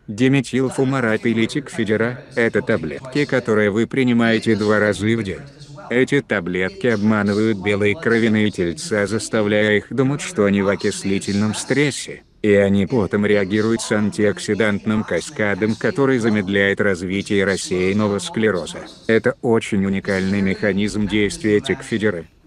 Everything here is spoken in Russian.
Диметилфумарат или тикфидера – это таблетки, которые вы принимаете 2 раза в день. Эти таблетки обманывают белые кровяные тельца, заставляя их думать, что они в окислительном стрессе, и они потом реагируют с антиоксидантным каскадом, который замедляет развитие рассеянного склероза. Это очень уникальный механизм действия тикфидеры.